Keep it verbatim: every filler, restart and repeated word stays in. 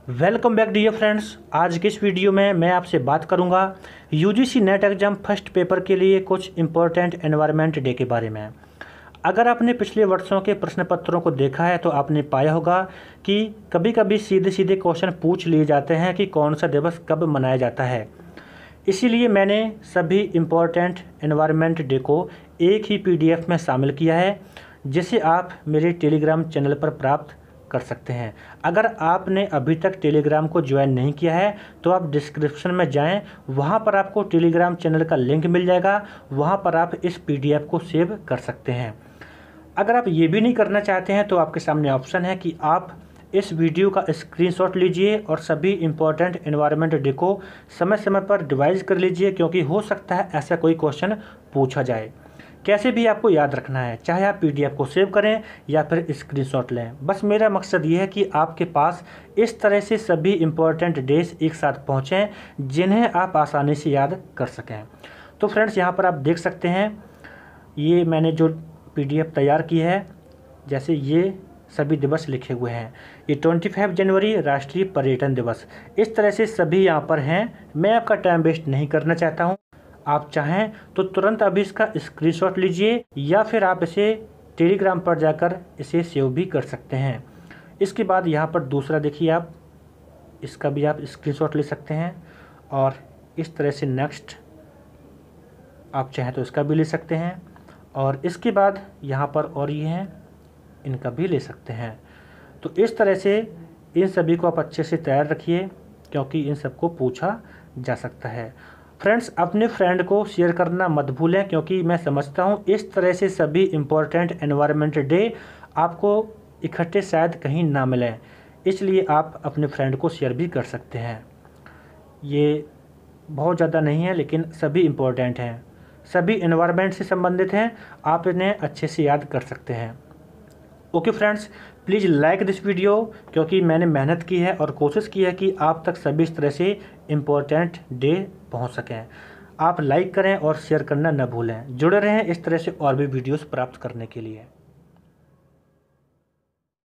Welcome back dear friends. आज की इस वीडियो में मैं आपसे बात करूंगा UGC NET exam first paper के लिए कुछ इम्पोर्टेंट एनवायरनमेंट डे के बारे में। अगर आपने पिछले वर्षों के प्रश्न पत्रों को देखा है तो आपने पाया होगा कि कभी कभी सीधे सीधे क्वेश्चन पूछ लिए जाते हैं कि कौन सा दिवस कब मनाया जाता है। इसीलिए मैंने सभी इम्पोर्टेंट एनवायरनमेंट डे को एक ही पीडीएफ में शामिल किया है, जिसे आप मेरे टेलीग्राम चैनल पर प्राप्त कर सकते हैं। अगर आपने अभी तक टेलीग्राम को ज्वाइन नहीं किया है तो आप डिस्क्रिप्शन में जाएं, वहां पर आपको टेलीग्राम चैनल का लिंक मिल जाएगा। वहां पर आप इस पीडीएफ को सेव कर सकते हैं। अगर आप ये भी नहीं करना चाहते हैं तो आपके सामने ऑप्शन है कि आप इस वीडियो का स्क्रीनशॉट लीजिए और सभी इम्पोर्टेंट एनवायरनमेंट डे को समय समय पर रिवाइज कर लीजिए, क्योंकि हो सकता है ऐसा कोई क्वेश्चन पूछा जाए। कैसे भी आपको याद रखना है, चाहे आप पीडीएफ को सेव करें या फिर स्क्रीनशॉट लें। बस मेरा मकसद ये है कि आपके पास इस तरह से सभी इम्पोर्टेंट डेज एक साथ पहुँचें जिन्हें आप आसानी से याद कर सकें। तो फ्रेंड्स, यहाँ पर आप देख सकते हैं ये मैंने जो पीडीएफ तैयार की है, जैसे ये सभी दिवस लिखे हुए हैं। ये पच्चीस जनवरी राष्ट्रीय पर्यटन दिवस, इस तरह से सभी यहाँ पर हैं। मैं आपका टाइम वेस्ट नहीं करना चाहता हूँ। आप चाहें तो तुरंत अभी इसका स्क्रीनशॉट लीजिए या फिर आप इसे टेलीग्राम पर जाकर इसे सेव भी कर सकते हैं। इसके बाद यहाँ पर दूसरा देखिए, आप इसका भी आप स्क्रीनशॉट ले सकते हैं और इस तरह से नेक्स्ट आप चाहें तो इसका भी ले सकते हैं। और इसके बाद यहाँ पर और ये हैं, इनका भी ले सकते हैं। तो इस तरह से इन सभी को आप अच्छे से तैयार रखिए, क्योंकि इन सबको पूछा जा सकता है। फ्रेंड्स, अपने फ्रेंड को शेयर करना मत भूलें, क्योंकि मैं समझता हूँ इस तरह से सभी इम्पोर्टेंट एनवायरनमेंट डे आपको इकट्ठे शायद कहीं ना मिलें, इसलिए आप अपने फ्रेंड को शेयर भी कर सकते हैं। ये बहुत ज़्यादा नहीं है, लेकिन सभी इम्पोर्टेंट हैं, सभी एनवायरनमेंट से संबंधित हैं। आप इन्हें अच्छे से याद कर सकते हैं। Okay friends, please like this video, क्योंकि मैंने मेहनत की है और कोशिश की है कि आप तक सभी इस तरह से इम्पोर्टेंट डे पहुंच सकें। आप लाइक करें और शेयर करना न भूलें। जुड़े रहें इस तरह से और भी वीडियोस प्राप्त करने के लिए।